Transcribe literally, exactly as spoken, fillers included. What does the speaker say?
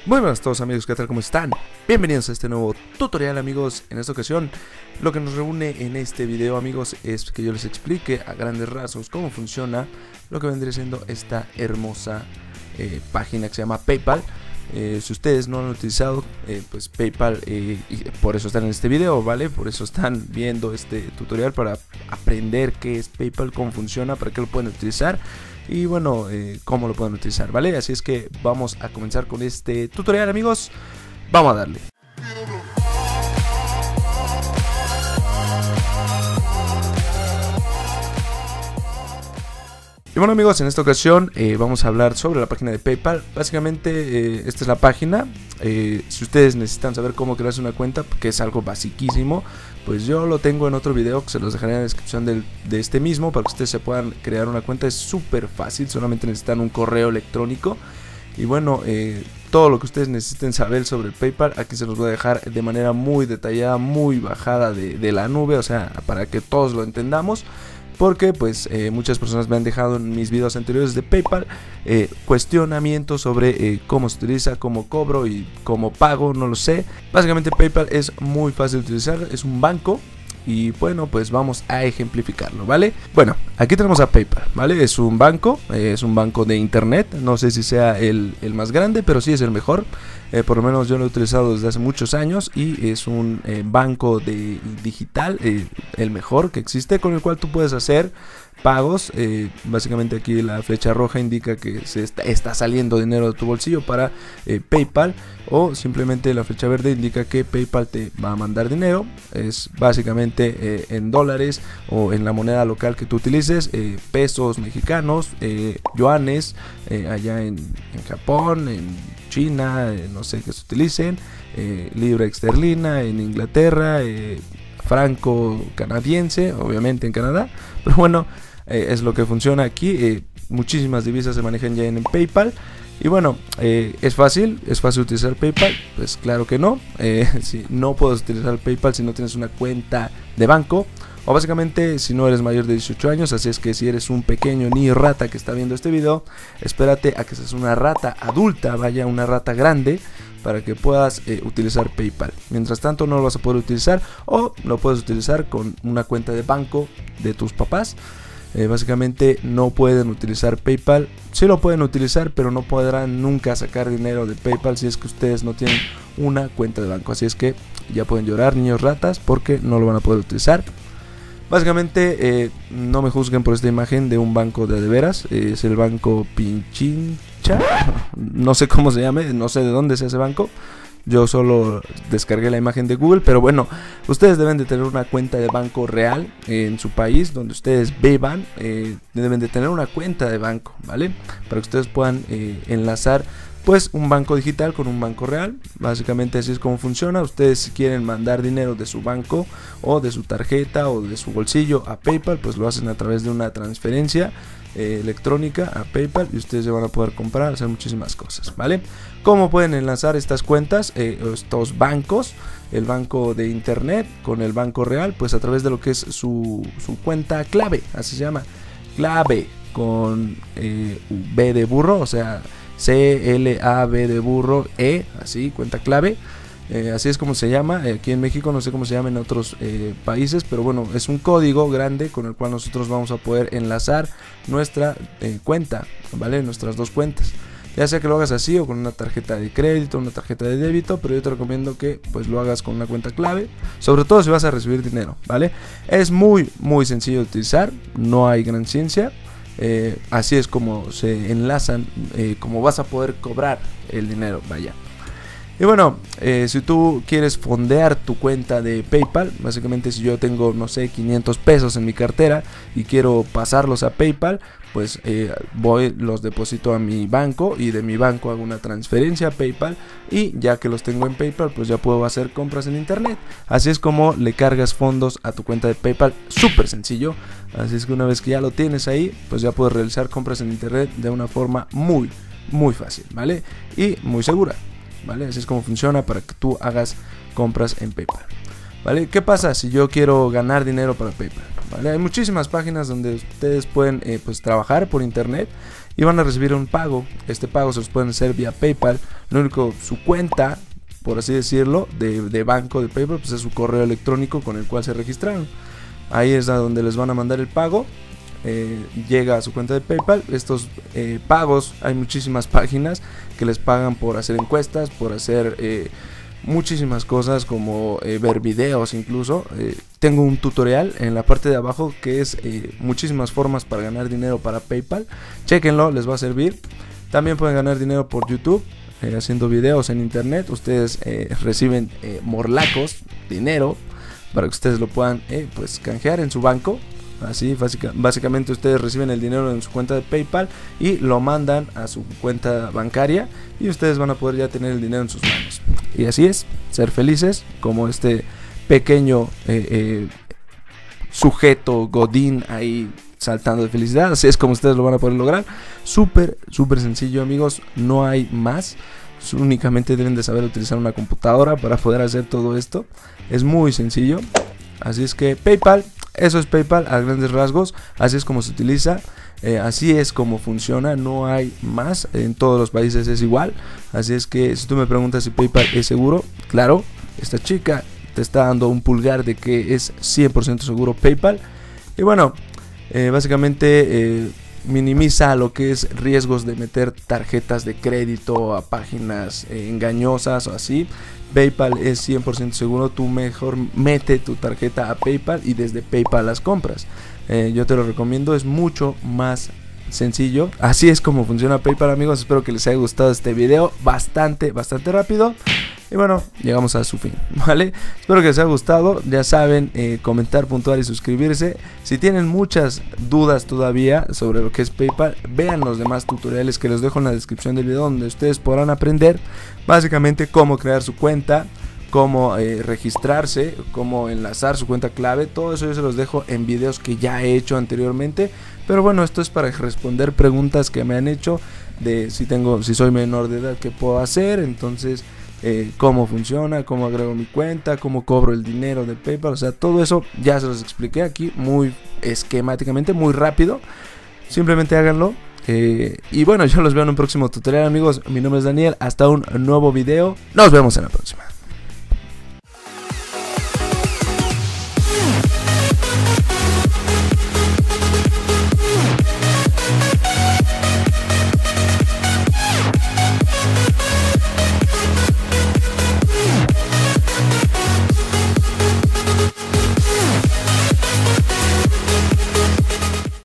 Muy buenas a todos amigos, ¿qué tal? ¿Cómo están? Bienvenidos a este nuevo tutorial amigos. En esta ocasión lo que nos reúne en este video amigos es que yo les explique a grandes rasgos cómo funciona lo que vendría siendo esta hermosa eh, página que se llama PayPal. Eh, si ustedes no lo han utilizado, eh, pues PayPal, eh, y por eso están en este video, ¿vale? Por eso están viendo este tutorial, para aprender qué es PayPal, cómo funciona, para qué lo pueden utilizar y bueno, eh, cómo lo pueden utilizar, ¿vale? Así es que vamos a comenzar con este tutorial amigos, vamos a darle. Y bueno amigos, en esta ocasión eh, vamos a hablar sobre la página de PayPal. Básicamente eh, esta es la página. eh, Si ustedes necesitan saber cómo crearse una cuenta, que es algo basiquísimo, pues yo lo tengo en otro video que se los dejaré en la descripción del, de este mismo, para que ustedes se puedan crear una cuenta. Es súper fácil, solamente necesitan un correo electrónico. Y bueno, eh, todo lo que ustedes necesiten saber sobre el PayPal, aquí se los voy a dejar de manera muy detallada, muy bajada de, de la nube, o sea, para que todos lo entendamos. Porque pues eh, muchas personas me han dejado en mis videos anteriores de PayPal eh, cuestionamientos sobre eh, cómo se utiliza, cómo cobro y cómo pago, no lo sé. Básicamente PayPal es muy fácil de utilizar, es un banco. Y bueno, pues vamos a ejemplificarlo, ¿vale? Bueno, aquí tenemos a PayPal, ¿vale? Es un banco, eh, es un banco de internet. No sé si sea el, el más grande, pero sí es el mejor. eh, Por lo menos yo lo he utilizado desde hace muchos años. Y es un eh, banco de, digital, eh, el mejor que existe, con el cual tú puedes hacer pagos. eh, Básicamente aquí la flecha roja indica que se está, está saliendo dinero de tu bolsillo para eh, PayPal. O simplemente la flecha verde indica que PayPal te va a mandar dinero. Es básicamente eh, en dólares o en la moneda local que tú utilices, eh, pesos mexicanos, eh, yuanes, eh, allá en, en Japón, en China, eh, no sé qué se utilicen, eh, libra esterlina en Inglaterra, eh, franco canadiense, obviamente en Canadá. Pero bueno, eh, es lo que funciona aquí. eh, Muchísimas divisas se manejan ya en, en PayPal. Y bueno, eh, ¿es fácil? ¿Es fácil utilizar PayPal? Pues claro que no. Eh, si no puedes utilizar PayPal si no tienes una cuenta de banco, o básicamente si no eres mayor de dieciocho años. Así es que si eres un pequeño niño rata que está viendo este video, espérate a que seas una rata adulta, vaya, una rata grande, para que puedas eh, utilizar PayPal. Mientras tanto no lo vas a poder utilizar, o lo puedes utilizar con una cuenta de banco de tus papás. Eh, básicamente no pueden utilizar PayPal. Sí lo pueden utilizar, pero no podrán nunca sacar dinero de PayPal si es que ustedes no tienen una cuenta de banco. Así es que ya pueden llorar, niños ratas, porque no lo van a poder utilizar. Básicamente eh, no me juzguen por esta imagen de un banco de de veras. eh, Es el banco Pichincha. No sé cómo se llame, no sé de dónde es ese banco. Yo solo descargué la imagen de Google, pero bueno, ustedes deben de tener una cuenta de banco real en su país donde ustedes vivan. eh, Deben de tener una cuenta de banco, ¿vale? Para que ustedes puedan eh, enlazar pues un banco digital con un banco real. Básicamente así es como funciona. Ustedes si quieren mandar dinero de su banco o de su tarjeta o de su bolsillo a PayPal, pues lo hacen a través de una transferencia eh, electrónica a PayPal, y ustedes se van a poder comprar, hacer muchísimas cosas, ¿vale? ¿Cómo pueden enlazar estas cuentas, eh, estos bancos, el banco de internet con el banco real? Pues a través de lo que es su, su cuenta clave, así se llama, clave con eh, B de burro, o sea C L A B de burro E, así, cuenta clave. Eh, así es como se llama eh, aquí en México. No sé cómo se llama en otros eh, países, pero bueno, es un código grande con el cual nosotros vamos a poder enlazar nuestra eh, cuenta, ¿vale? Nuestras dos cuentas, ya sea que lo hagas así o con una tarjeta de crédito, una tarjeta de débito, pero yo te recomiendo que pues lo hagas con una cuenta clave, sobre todo si vas a recibir dinero, ¿vale? Es muy muy sencillo de utilizar, no hay gran ciencia. Eh, así es como se enlazan, eh, como vas a poder cobrar el dinero, vaya. Y bueno, eh, si tú quieres fondear tu cuenta de PayPal, básicamente si yo tengo, no sé, quinientos pesos en mi cartera y quiero pasarlos a PayPal, pues eh, voy, los deposito a mi banco, y de mi banco hago una transferencia a PayPal, y ya que los tengo en PayPal, pues ya puedo hacer compras en internet. Así es como le cargas fondos a tu cuenta de PayPal, súper sencillo. Así es que una vez que ya lo tienes ahí, pues ya puedes realizar compras en internet de una forma muy, muy fácil, ¿vale? Y muy segura, ¿vale? Así es como funciona para que tú hagas compras en PayPal, ¿vale? ¿Qué pasa si yo quiero ganar dinero para PayPal? ¿Vale? Hay muchísimas páginas donde ustedes pueden eh, pues trabajar por internet y van a recibir un pago. Este pago se los pueden hacer vía PayPal. Lo único, su cuenta, por así decirlo, de, de banco de PayPal, pues es su correo electrónico con el cual se registraron. Ahí es a donde les van a mandar el pago. Eh, llega a su cuenta de PayPal. Estos eh, pagos, hay muchísimas páginas que les pagan por hacer encuestas, por hacer eh, muchísimas cosas, como eh, ver videos incluso. Eh, tengo un tutorial en la parte de abajo que es eh, muchísimas formas para ganar dinero para PayPal. Chequenlo, les va a servir. También pueden ganar dinero por YouTube, eh, haciendo videos en internet. Ustedes eh, reciben eh, morlacos, dinero, para que ustedes lo puedan eh, pues canjear en su banco. Así básica, básicamente ustedes reciben el dinero en su cuenta de PayPal y lo mandan a su cuenta bancaria, y ustedes van a poder ya tener el dinero en sus manos. Y así es, ser felices como este pequeño eh, eh, sujeto godín ahí saltando de felicidad. Así es como ustedes lo van a poder lograr. Súper, súper sencillo, amigos, no hay más. Únicamente deben de saber utilizar una computadora para poder hacer todo esto. Es muy sencillo. Así es que PayPal, eso es PayPal a grandes rasgos. Así es como se utiliza, eh, así es como funciona, no hay más. En todos los países es igual. Así es que si tú me preguntas si PayPal es seguro, claro, esta chica te está dando un pulgar de que es cien por ciento seguro PayPal. Y bueno, eh, básicamente eh, minimiza lo que es riesgos de meter tarjetas de crédito a páginas eh, engañosas o así. PayPal es cien por ciento seguro. Tú mejor mete tu tarjeta a PayPal y desde PayPal las compras. Eh, yo te lo recomiendo, es mucho más sencillo. Así es como funciona PayPal, amigos. Espero que les haya gustado este video, bastante, bastante rápido. Y bueno, llegamos a su fin, ¿vale? Espero que les haya gustado. Ya saben, eh, comentar, puntuar y suscribirse. Si tienen muchas dudas todavía sobre lo que es PayPal, vean los demás tutoriales que les dejo en la descripción del video, donde ustedes podrán aprender básicamente cómo crear su cuenta, cómo eh, registrarse, cómo enlazar su cuenta clave. Todo eso yo se los dejo en videos que ya he hecho anteriormente. Pero bueno, esto es para responder preguntas que me han hecho de si tengo, si soy menor de edad, qué puedo hacer. Entonces, eh, cómo funciona, cómo agrego mi cuenta, cómo cobro el dinero de PayPal. O sea, todo eso ya se los expliqué aquí muy esquemáticamente, muy rápido. Simplemente háganlo. Eh, y bueno, yo los veo en un próximo tutorial, amigos. Mi nombre es Daniel. Hasta un nuevo video. Nos vemos en la próxima.